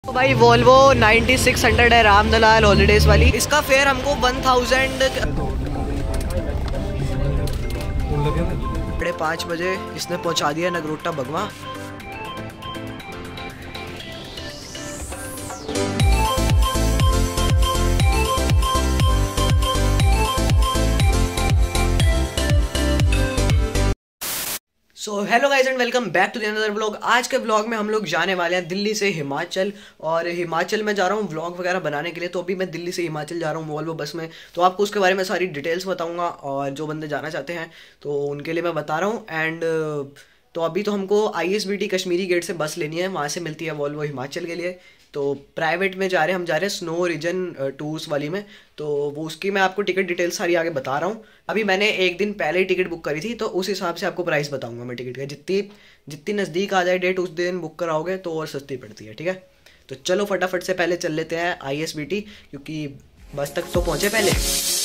तो भाई वोल्वो 9600 है, रामदलाल हॉलीडेज वाली। इसका फेयर हमको 1000 5:30 बजे इसने पहुंचा दिया Nagrota Bagwan. So hello guys and welcome back to the another vlog. आज के व्लॉग में हम लोग जाने वाले हैं दिल्ली से हिमाचल, और हिमाचल में जा रहा हूँ व्लॉग वगैरह बनाने के लिए। तो अभी मैं दिल्ली से हिमाचल जा रहा हूँ वोल्वो बस में, तो आपको उसके बारे में सारी डिटेल्स बताऊंगा, और जो बंदे जाना चाहते हैं तो उनके लिए मैं बता रहा हूँ। एंड तो अभी तो हमको ISBT कश्मीरी गेट से बस लेनी है, वहाँ से मिलती है वोल्वो हिमाचल के लिए। तो प्राइवेट में जा रहे हैं, हम जा रहे हैं स्नो रीजन टूर्स वाली में। तो वो उसकी मैं आपको टिकट डिटेल्स सारी आगे बता रहा हूँ। अभी मैंने एक दिन पहले ही टिकट बुक करी थी, तो उस हिसाब से आपको प्राइस बताऊंगा मैं टिकट का। जितनी नज़दीक आ जाए डेट उस दिन बुक कराओगे तो और सस्ती पड़ती है, ठीक है। तो चलो फटाफट से पहले चल लेते हैं ISBT, क्योंकि बस तक तो पहुँचे पहले।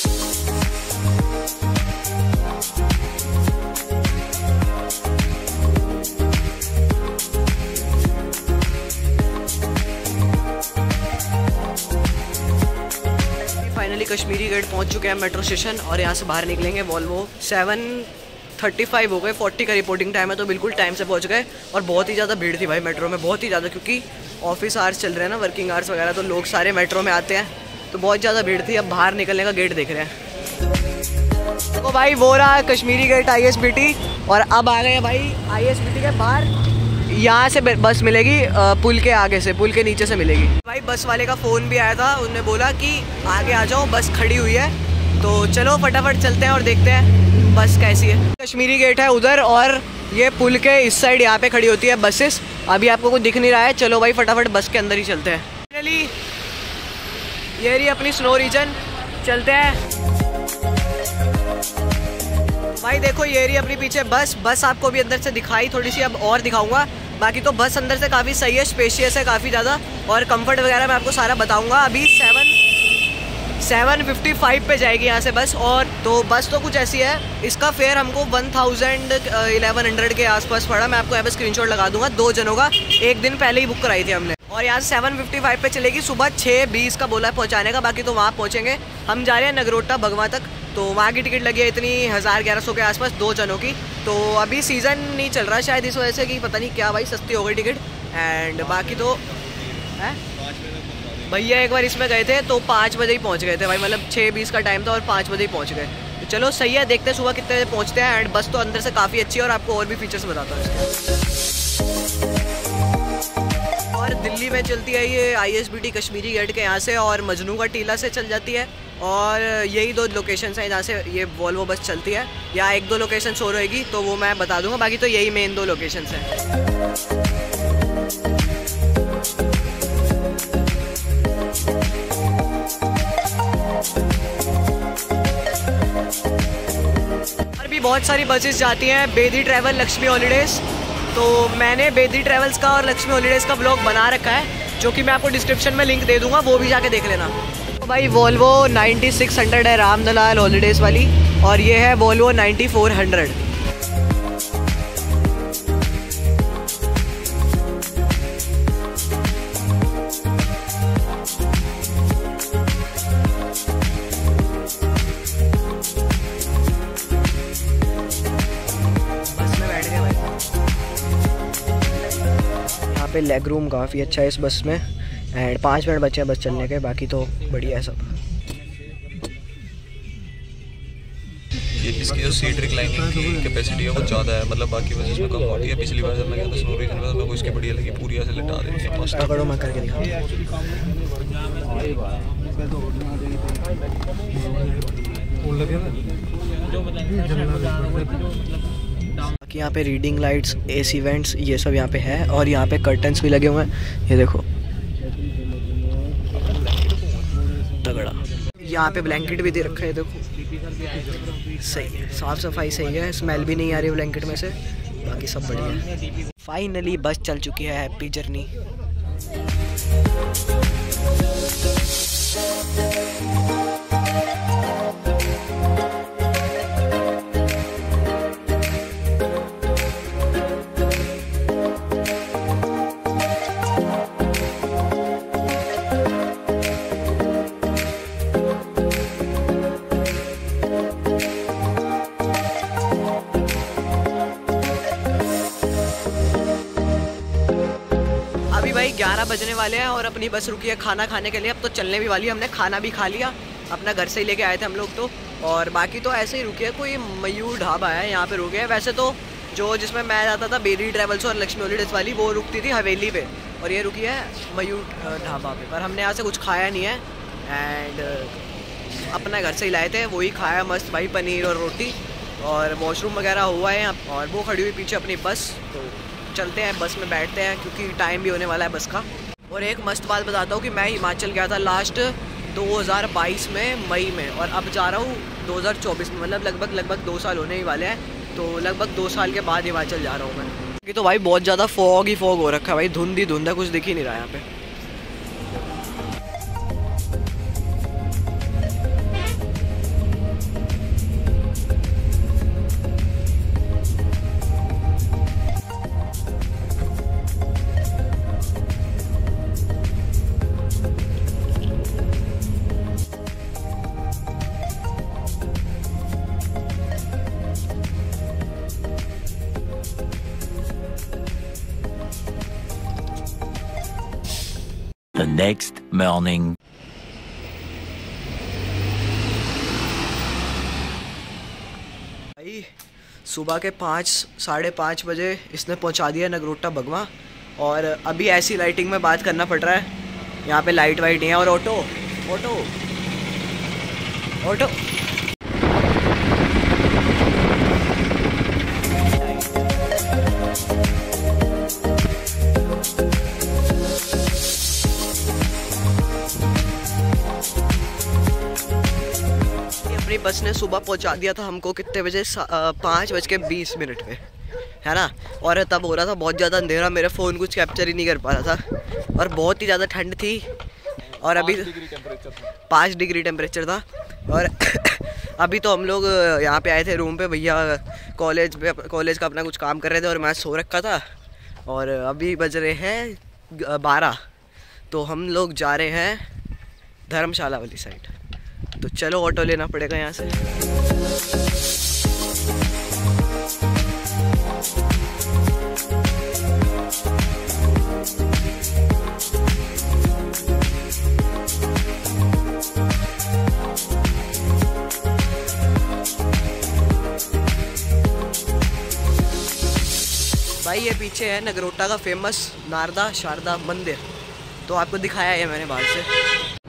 फाइनली कश्मीरी गेट पहुंच चुके हैं मेट्रो स्टेशन, और यहाँ से बाहर निकलेंगे। वोल्वो 7:35 हो गए, 40 का रिपोर्टिंग टाइम है, तो बिल्कुल टाइम से पहुंच गए। और बहुत ही ज़्यादा भीड़ थी भाई मेट्रो में, बहुत ही ज़्यादा, क्योंकि ऑफिस आवर्स चल रहे हैं ना, वर्किंग आवर्स वगैरह, तो लोग सारे मेट्रो में आते हैं, तो बहुत ज़्यादा भीड़ थी। अब बाहर निकलने का गेट देख रहे हैं। तो भाई वो रहा कश्मीरी गेट ISBT, और अब आ गए हैं भाई ISBT के बाहर। यहाँ से बस मिलेगी पुल के आगे से, पुल के नीचे से मिलेगी। भाई बस वाले का फ़ोन भी आया था, उन्होंने बोला कि आगे आ जाओ, बस खड़ी हुई है। तो चलो फटाफट चलते हैं और देखते हैं बस कैसी है। कश्मीरी गेट है उधर, और ये पुल के इस साइड यहाँ पे खड़ी होती है बसेस। अभी आपको कुछ दिख नहीं रहा है, चलो भाई फटाफट बस के अंदर ही चलते हैं। फाइनली ये रही अपनी स्नो रीजन, चलते हैं। भाई देखो ये रही अपनी पीछे बस आपको भी अंदर से दिखाई, थोड़ी सी अब और दिखाऊंगा। बाकी तो बस अंदर से काफ़ी सही है, स्पेशियस है काफ़ी ज़्यादा, और कंफर्ट वगैरह मैं आपको सारा बताऊंगा। अभी 7:55 पे जाएगी यहाँ से बस। और तो बस तो कुछ ऐसी है, इसका फेयर हमको 1100 के आसपास पड़ा। मैं आपको यहाँ पे स्क्रीनशॉट लगा दूंगा, 2 जनों का, एक दिन पहले ही बुक कराई थी हमने। और यहाँ से 7:55 पे चलेगी, सुबह 6:20 का बोला है पहुँचाने का। बाकी तो वहाँ पहुँचेंगे, हम जा रहे हैं नगरोटा बगवा तक। तो वहाँ की टिकट लगी है इतनी 1000-1100 के आसपास, 2 जनों की। तो अभी सीज़न नहीं चल रहा शायद, इस वजह से कि पता नहीं क्या भाई, सस्ती हो गई टिकट। एंड बाकी तो है, भैया एक बार इसमें गए थे तो 5 बजे ही पहुँच गए थे भाई, मतलब 6:20 का टाइम था और 5 बजे ही पहुँच गए। तो चलो सही है, देखते हैं सुबह कितने बजे पहुँचते हैं। एंड बस तो अंदर से काफ़ी अच्छी है, और आपको और भी फीचर्स बताता हूँ इसके। और दिल्ली में चलती है ये ISBT कश्मीरी गेट के यहाँ से, और मजनू का टीला से चल जाती है। और यही 2 लोकेशंस हैं जहाँ से ये वोल्वो बस चलती है। या 1-2 लोकेशन शो रहेगी तो वो मैं बता दूंगा, बाकी तो यही मेन 2 लोकेशंस हैं। और भी बहुत सारी बसेस जाती हैं, बेदी ट्रैवल, लक्ष्मी हॉलीडेज़। तो मैंने बेदी ट्रैवल्स का और लक्ष्मी हॉलीडेज़ का ब्लॉग बना रखा है, जो कि मैं आपको डिस्क्रिप्शन में लिंक दे दूंगा, वो भी जाके देख लेना। तो भाई वोल्वो 9600 है, रामदलाल हॉलीडेज़ वाली, और ये है वोल्वो 9400। पे लेग रूम काफ़ी अच्छा है इस बस में। एंड 5 मिनट बचे हैं बस चलने के, बाकी तो बढ़िया है सब। इसकी जो सीट रिक्लाइनिंग की कैपेसिटी है वो ज़्यादा है, मतलब बाकी बसेस में कम होती है। पिछली बार जब मैं गया था स्नो रीजन में, तो मेरे को इसकी बढ़िया लगी, पूरी ऐसे लिटा देती है। मस्त पकड़ो, मैं करके दिखाऊँ। बाकी यहाँ पे रीडिंग लाइट्स, AC वेंट्स, ये सब यहाँ पे है, और यहाँ पे कर्टन्स भी लगे हुए हैं, ये देखो तगड़ा। यहाँ पे ब्लैंकेट भी दे रखा है, देखो सही है, साफ़ सफाई सही है, स्मेल भी नहीं आ रही ब्लैंकेट में से, बाकी सब बढ़िया है। फाइनली बस चल चुकी है, हैप्पी जर्नी। बजने वाले हैं और अपनी बस रुकी है खाना खाने के लिए। अब तो चलने भी वाली है, हमने खाना भी खा लिया, अपना घर से ही लेके आए थे हम लोग तो। और बाकी तो ऐसे ही रुकी है, कोई मयूर ढाबा है यहाँ पे रुके हैं। वैसे तो जो जिसमें मैं जाता था बेरी ट्रैवल्स और लक्ष्मी हॉलीडेज वाली, वो रुकती थी हवेली पे, और ये रुकी है मयूर ढाबा पे। पर हमने यहाँ से कुछ खाया नहीं है एंड अपना घर से ही लाए थे, वही खाया मस्त भाई, पनीर और रोटी। और वॉशरूम वगैरह हुआ है यहाँ, और वो खड़ी हुई पीछे अपनी बस। तो चलते हैं बस में, बैठते हैं क्योंकि टाइम भी होने वाला है बस का। और एक मस्त बात बताता हूँ कि मैं हिमाचल गया था लास्ट 2022 में मई में, और अब जा रहा हूँ 2024 में, मतलब लगभग 2 साल होने ही वाले हैं। तो लगभग 2 साल के बाद हिमाचल जा रहा हूँ मैं। कि तो भाई बहुत ज़्यादा फॉग ही फॉग हो रखा है भाई, धुंध ही धुंध है, कुछ दिख ही नहीं रहा यहाँ पे। The next morning. भाई सुबह के 5-5:30 बजे इसने पहुंचा दिया नगरोटा बगवा। और अभी ऐसी लाइटिंग में बात करना पड़ रहा है, यहाँ पे लाइट वाइट नहीं है। और ऑटो ऑटो ऑटो अपनी बस ने सुबह पहुंचा दिया था हमको कितने बजे, 5:20 पे, है ना। और तब हो रहा था बहुत ज़्यादा अंधेरा, मेरा फ़ोन कुछ कैप्चर ही नहीं कर पा रहा था, और बहुत ही ज़्यादा ठंड थी। और अभी 5 डिग्री टेम्परेचर था। और अभी तो हम लोग यहाँ पे आए थे रूम पे, भैया कॉलेज का अपना कुछ काम कर रहे थे और मैं सो रखा था। और अभी बज रहे हैं 12, तो हम लोग जा रहे हैं धर्मशाला वाली साइड। तो चलो ऑटो लेना पड़ेगा यहाँ से। भाई ये पीछे है नगरोटा का फेमस नारदा शारदा मंदिर, तो आपको दिखाया है मैंने बाहर से।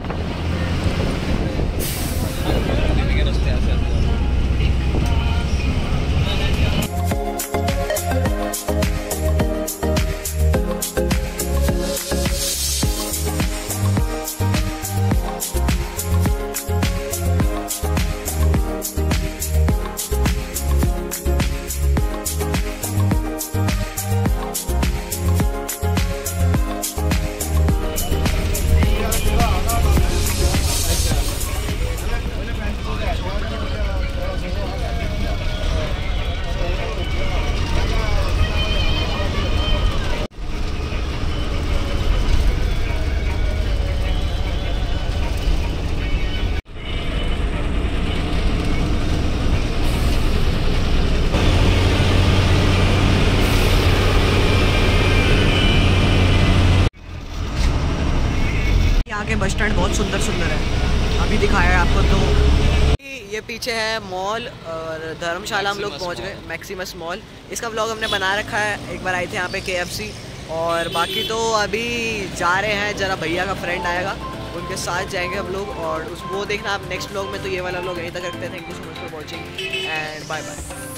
के बस स्टैंड बहुत सुंदर है, अभी दिखाया है आपको। तो ये पीछे है मॉल, और धर्मशाला हम लोग पहुंच गए, मैक्सिमस मॉल। इसका व्लॉग हमने बना रखा है, एक बार आए थे यहाँ पे KFC। और बाकी तो अभी जा रहे हैं, जरा भैया का फ्रेंड आएगा, उनके साथ जाएंगे हम लोग। और वो देखना आप नेक्स्ट व्लॉग में। तो ये वाला व्लॉग यहीं तक रखते हैं। Thank you so much for watching and bye bye.